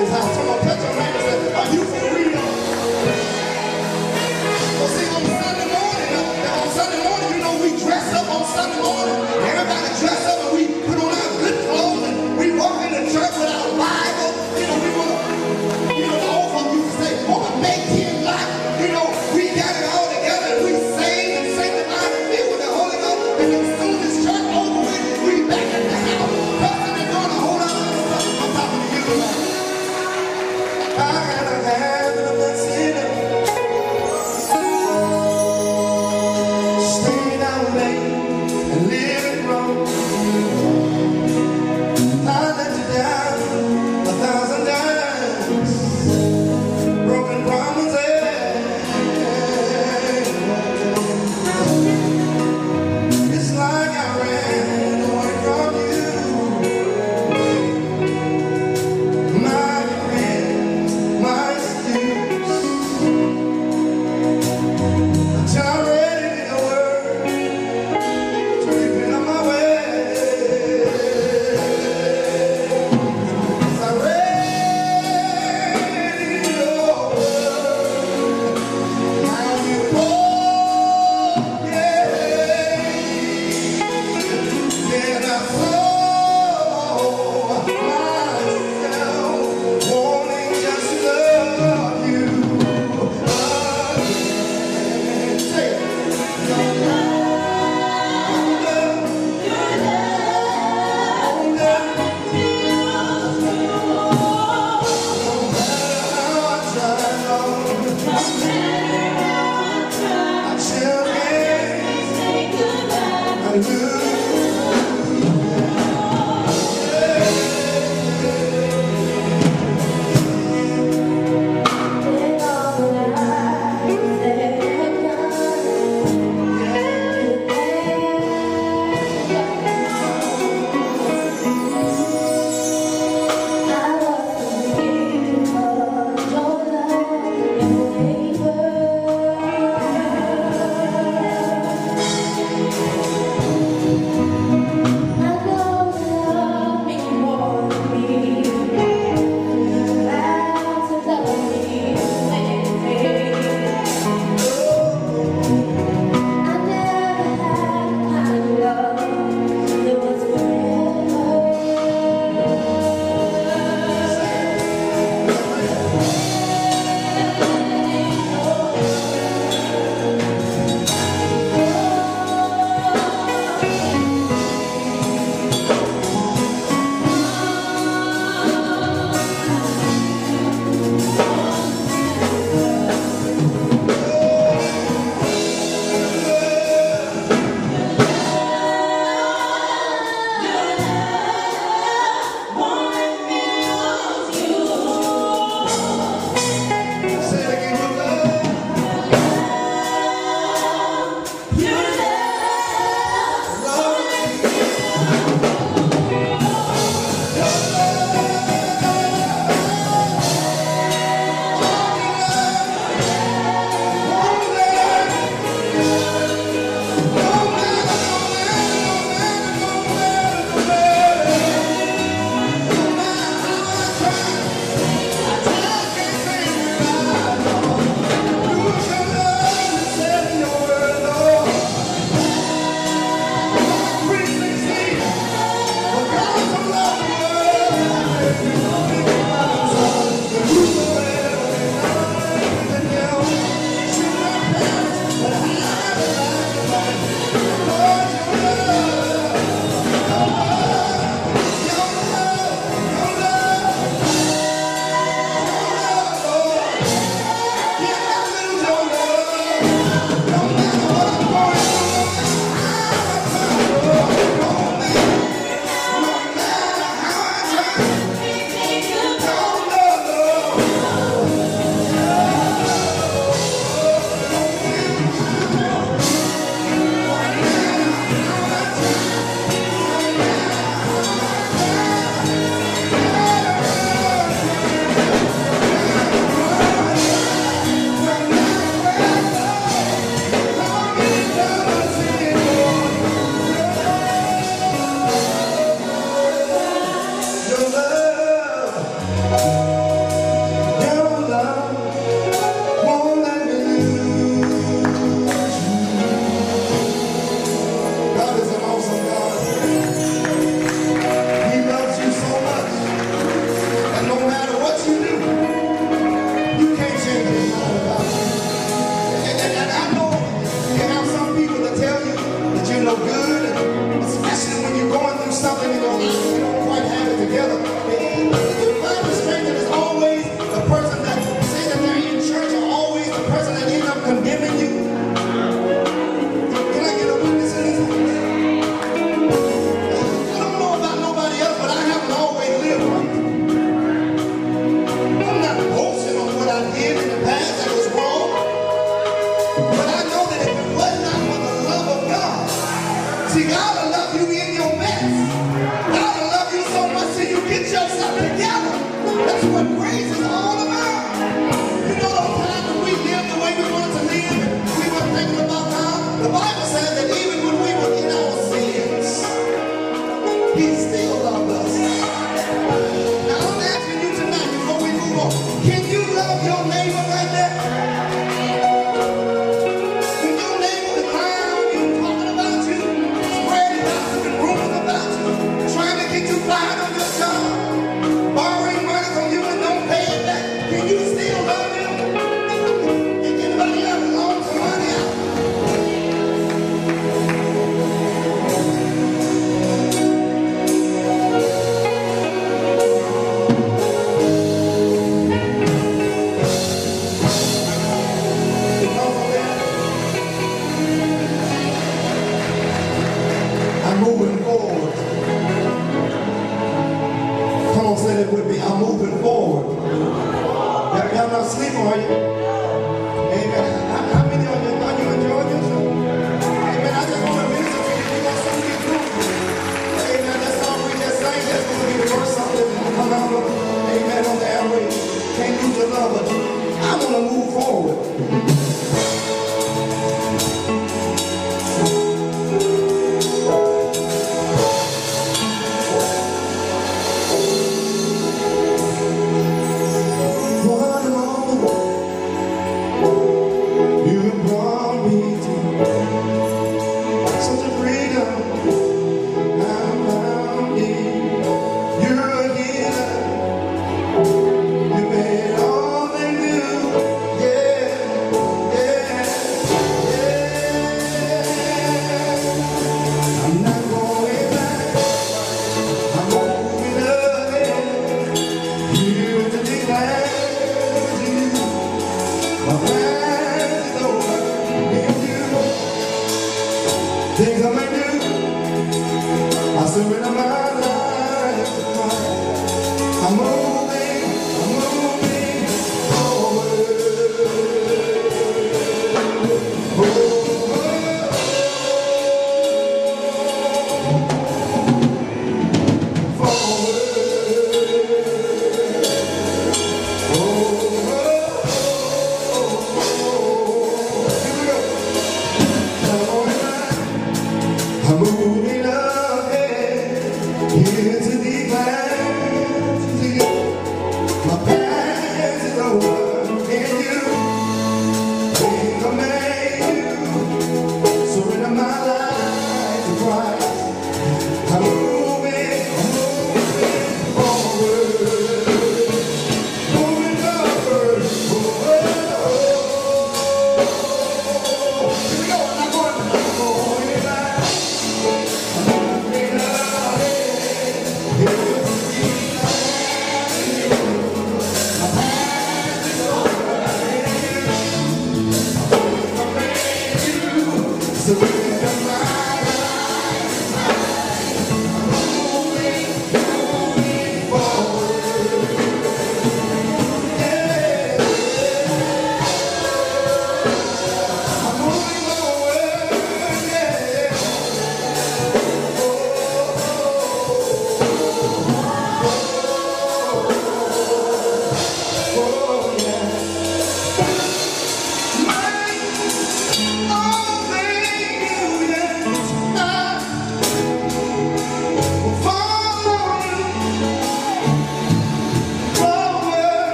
his house. Come on, touch your neighbor and say, are you for real? Well, see, on Sunday morning, you know, we dress up on Sunday morning. Everybody dress up and we put on our good clothes and we walk in the church with our Bible. You know, we want to, you know, the old folks used to say, want to make him like, you know, we got it all together and we sing and sanctify and filled with the Holy Ghost. And as soon as church over with, we back in the house. Person is going to hold on. I'm talking to you tonight. it with me. I'm moving forward. Y'all not sleeping, are you? Amen. How many are you enjoying yourself? Amen. I just want to minister to you. You want something to be through. Amen. That song we just sang, that's going to be the first song that's going to come out of, amen, on the airwaves. Can't lose your love, but I want to move forward. Things I may do, I surrender my life to Christ. I'm